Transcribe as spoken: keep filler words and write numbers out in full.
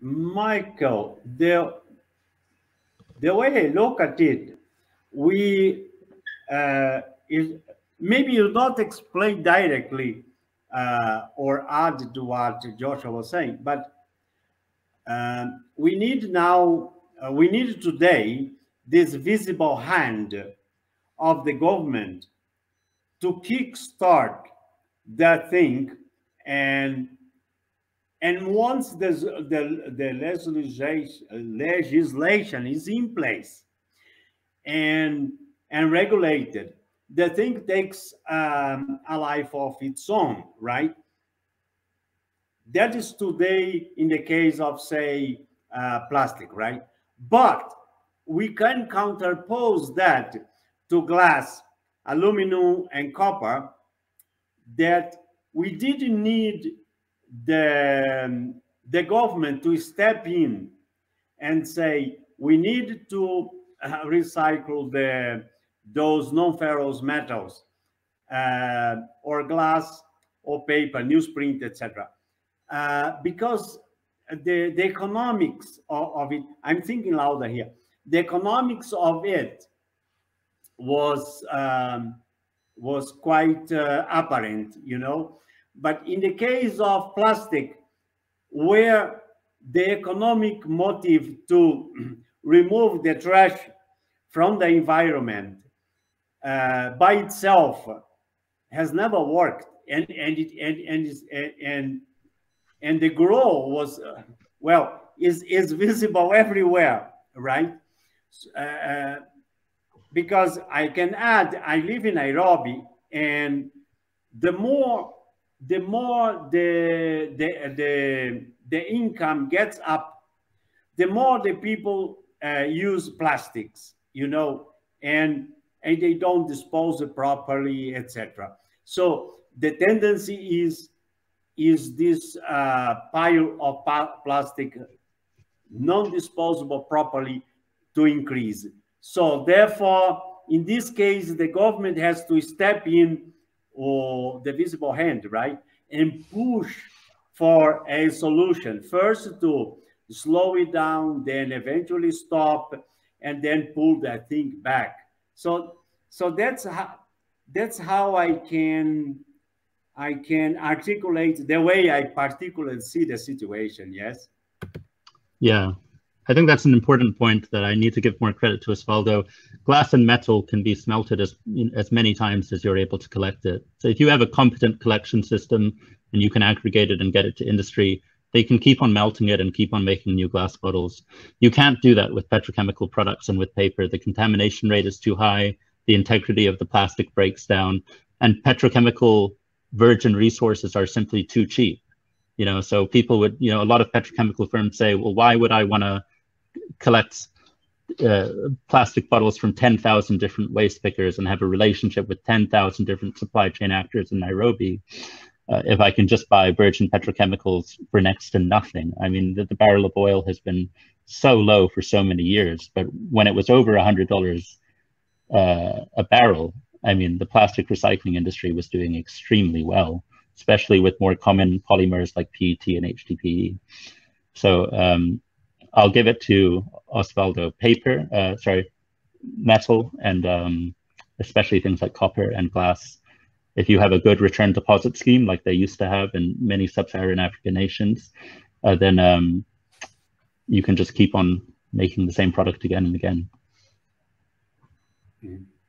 Michael, the, the way I look at it, we, uh, is, maybe you don't explain directly uh, or add to what Joshua was saying, but um, we need now, uh, we need today this visible hand of the government to kickstart that thing, and and once the the, the legislation legislation is in place and and regulated, the thing takes um, a life of its own, right? That is today in the case of, say, uh, plastic, right? But we can counterpose that to glass, aluminum, and copper, that we didn't need the, the government to step in and say, we need to uh, recycle the, those non-ferrous metals, uh, or glass, or paper, newsprint, et cetera. Uh, because the, the economics of, of it, I'm thinking louder here, the economics of it was um, was quite uh, apparent, you know. But in the case of plastic, where the economic motive to remove the trash from the environment uh, by itself has never worked, and and it and and is, and and the growth was uh, well is is visible everywhere, right? Uh, because I can add, I live in Nairobi, and the more the more the the the, the income gets up, the more the people uh, use plastics, you know, and and they don't dispose it properly, et cetera. So the tendency is is this uh, pile of plastic non-disposable properly to increase. So therefore, in this case, the government has to step in, or the visible hand, right, and push for a solution. First to slow it down, then eventually stop, and then pull that thing back. So, so that's how that's how I can I can articulate the way I particularly see the situation. Yes. Yeah. I think that's an important point that I need to give more credit to Osvaldo. Glass and metal can be smelted as, as many times as you're able to collect it. So if you have a competent collection system and you can aggregate it and get it to industry, they can keep on melting it and keep on making new glass bottles. You can't do that with petrochemical products and with paper. The contamination rate is too high. The integrity of the plastic breaks down, and petrochemical virgin resources are simply too cheap. You know, so people would, you know, a lot of petrochemical firms say, well, why would I want to collect uh, plastic bottles from ten thousand different waste pickers and have a relationship with ten thousand different supply chain actors in Nairobi uh, if I can just buy virgin petrochemicals for next to nothing? I mean, the, the barrel of oil has been so low for so many years, but when it was over one hundred dollars uh, a barrel, I mean, the plastic recycling industry was doing extremely well, especially with more common polymers like P E T and H D P E. So um, I'll give it to Osvaldo. Paper, uh, sorry, metal, and um, especially things like copper and glass. If you have a good return deposit scheme like they used to have in many sub-Saharan African nations, uh, then um, you can just keep on making the same product again and again.